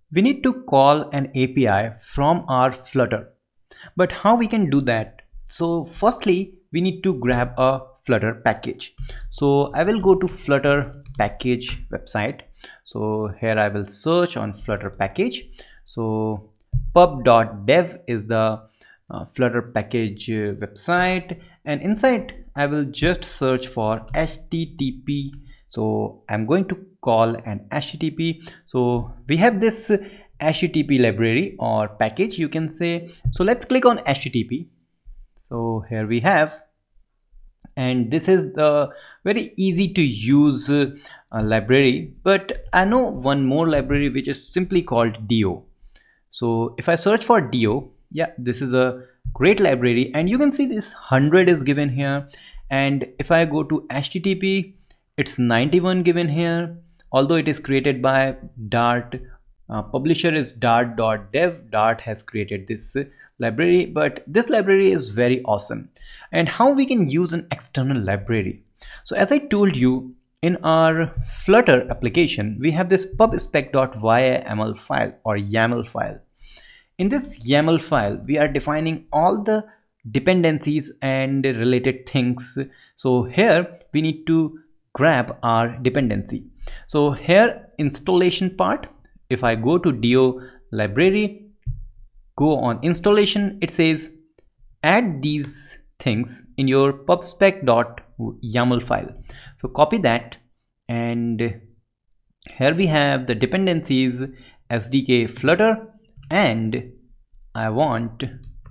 We need to call an API from our Flutter. But how we can do that? So firstly, we need to grab a Flutter package. So I will go to Flutter package website. So here I will search on Flutter package. So pub.dev is the Flutter package website, and inside I will just search for HTTP. So I'm going to call an HTTP. So we have this HTTP library or package, you can say. So let's click on HTTP. So here we have, and this is the very easy to use library. But I know one more library which is simply called do. So if I search for do, yeah, this is a great library, and you can see this 100 is given here. And if I go to HTTP, it's 91 given here, although it is created by Dart. Publisher is dart.dev. Dart has created this library, but this library is very awesome. And how we can use an external library? So as I told you, in our Flutter application, we have this pubspec.yml file or YAML file. In this YAML file, we are defining all the dependencies and related things. So here we need to grab our dependency. So here installation part, if I go to do library, go on installation, it says add these things in your pubspec.yaml file. So copy that, and here we have the dependencies SDK Flutter, and I want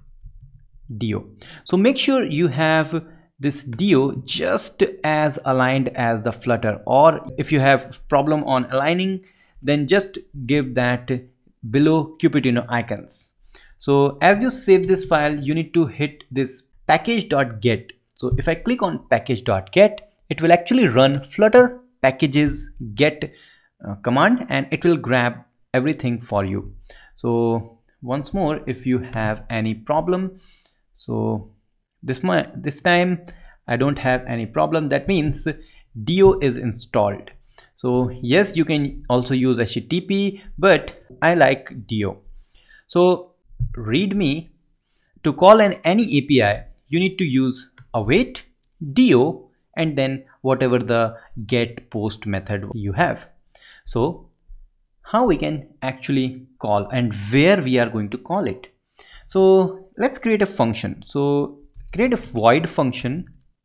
do. So make sure you have this do just as aligned as the Flutter, or if you have problem on aligning, then just give that below Cupertino icons. So as you save this file, you need to hit this package.get. So if I click on package.get, it will actually run Flutter packages get command, and it will grab everything for you. So once more, if you have any problem, so this time I don't have any problem. That means do is installed. So yes, you can also use HTTP, but I like do. So readme, to call any API, you need to use await, do, and then whatever the get post method you have. So how we can actually call and where we are going to call it? So let's create a function. So create a void function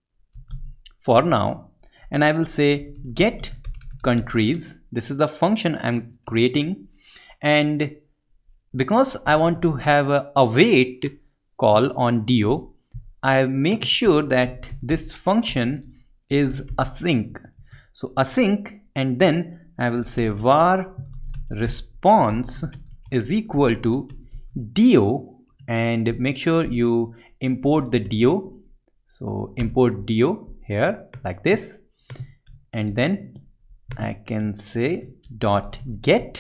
for now, and I will say get countries. This is the function I'm creating, and because I want to have a await call on do, I make sure that this function is async. So async, and then I will say var response is equal to do, and make sure you import the do. So import do here like this, and then I can say dot get,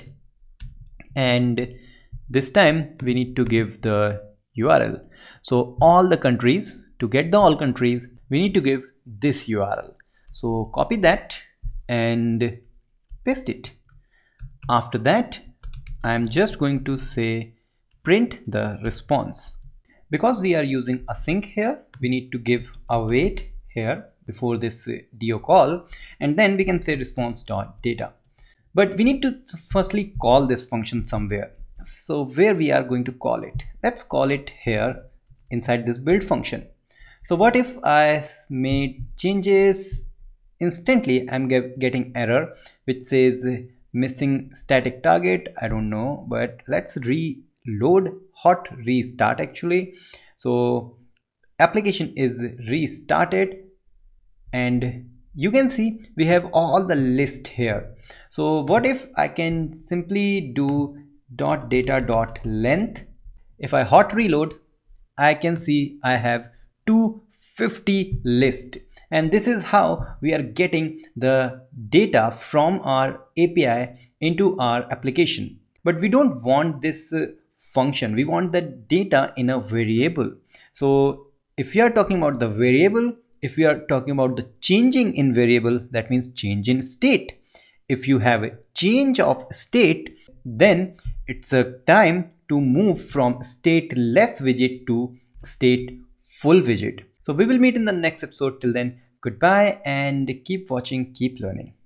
and this time we need to give the URL. So all the countries, to get the all countries, we need to give this URL. So copy that and paste it. After that, I'm just going to say print the response. Because we are using async here, we need to give await here before this do call, and then we can say response.data. But we need to firstly call this function somewhere. So where we are going to call it? Let's call it here inside this build function. So what if I made changes? Instantly I'm getting error which says missing static target. I don't know, but let's reload, hot restart actually. So application is restarted, and you can see we have all the list here. So what if I can simply do .data.length? If I hot reload, I can see I have 250 list, and this is how we are getting the data from our API into our application. But we don't want this function, we want the data in a variable. So if you are talking about the variable, if we are talking about the changing in variable, that means change in state. If you have a change of state, then It's a time to move from stateless widget to stateful widget. So we will meet in the next episode. Till then, goodbye and keep watching, keep learning.